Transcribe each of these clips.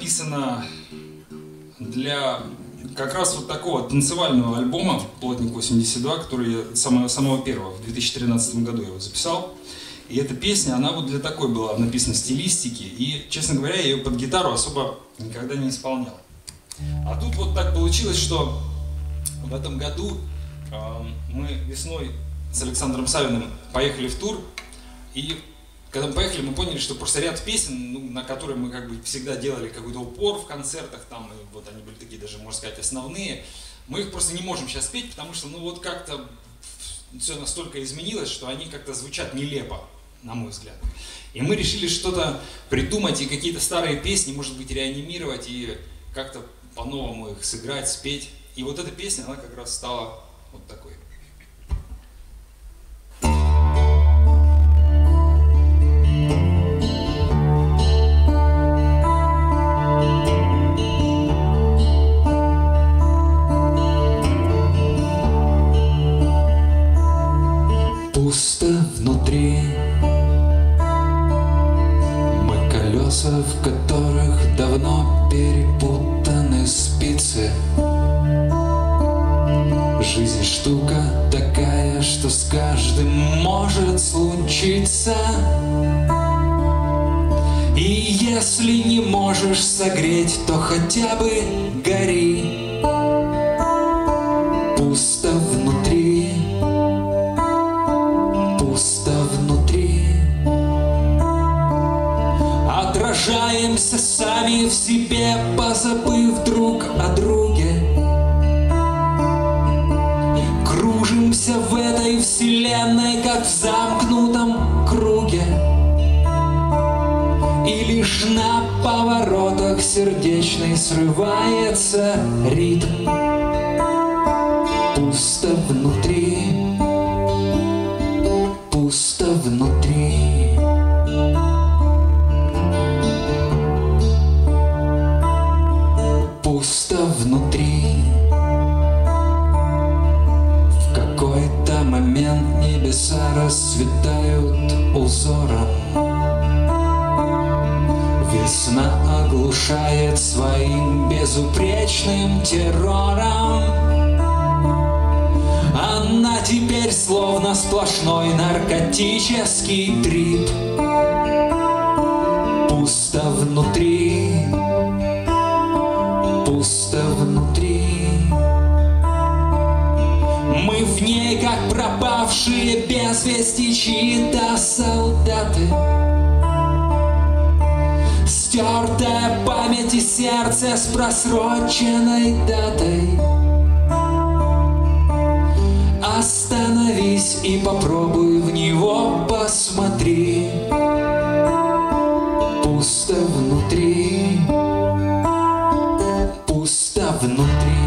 написана для как раз вот такого танцевального альбома «Плотник 82», который я самого первого, в 2013 году я его записал. И эта песня, она вот для такой была написана стилистики, и, честно говоря, я ее под гитару особо никогда не исполнял. А тут вот так получилось, что в этом году мы весной с Александром Савиным поехали в тур, и когда мы поехали, мы поняли, что просто ряд песен, ну, на которые мы как бы всегда делали какой-то упор в концертах, там, и вот они были такие даже, можно сказать, основные, мы их просто не можем сейчас петь, потому что, ну, вот как-то все настолько изменилось, что они как-то звучат нелепо, на мой взгляд. И мы решили что-то придумать и какие-то старые песни, может быть, реанимировать и как-то по-новому их сыграть, спеть. И вот эта песня, она как раз стала вот такой. Пусто внутри, мы колеса, в которых давно перепутаны спицы. Жизнь штука такая, что с каждым может случиться. И если не можешь согреть, то хотя бы гори. Пусто внутри, пусто внутри. Отражаемся сами в себе, позабыв друг о друге. Кружимся в этой вселенной, как в замкнутом круге. И лишь на поворотах сердечный срывается ритм. Пусто внутри, пусто внутри. Пусто внутри. В какой-то момент небеса расцветают узором. Весна оглушает своим безупречным террором. Она теперь словно сплошной наркотический трип. Пусто внутри, пусто внутри. Мы в ней, как пропавшие без вести чьи-то солдаты. Стертая память и сердце с просроченной датой. Остановись и попробуй в него посмотри. Пусто внутри, пусто внутри.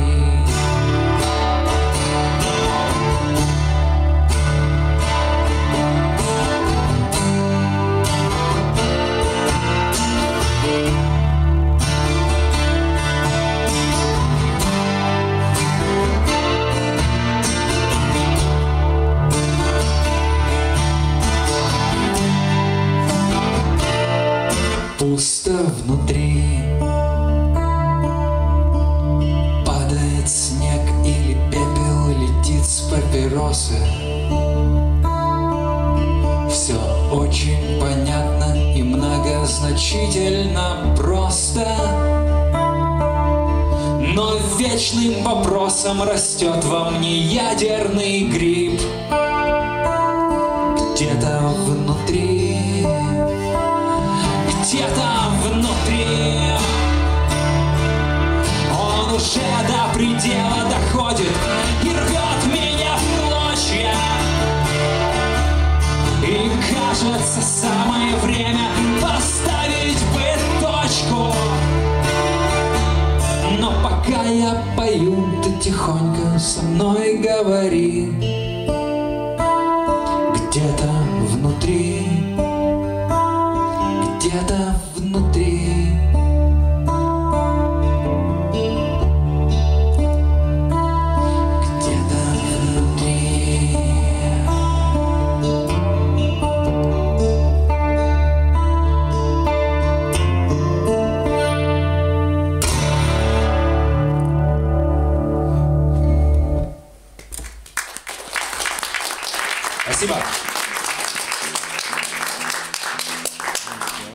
Пусто внутри. Падает снег или пепел летит с папиросы. Все очень понятно и многозначительно просто. Но вечным вопросом растет во мне ядерный гриб. Где-то внутри, где-то внутри он уже до предела доходит и рвет меня в клочья. И кажется, самое время поставить бы точку. Но пока я пою, ты тихонько со мной говори. Где-то внутри, где-то внутри. Где-то внутри. Спасибо.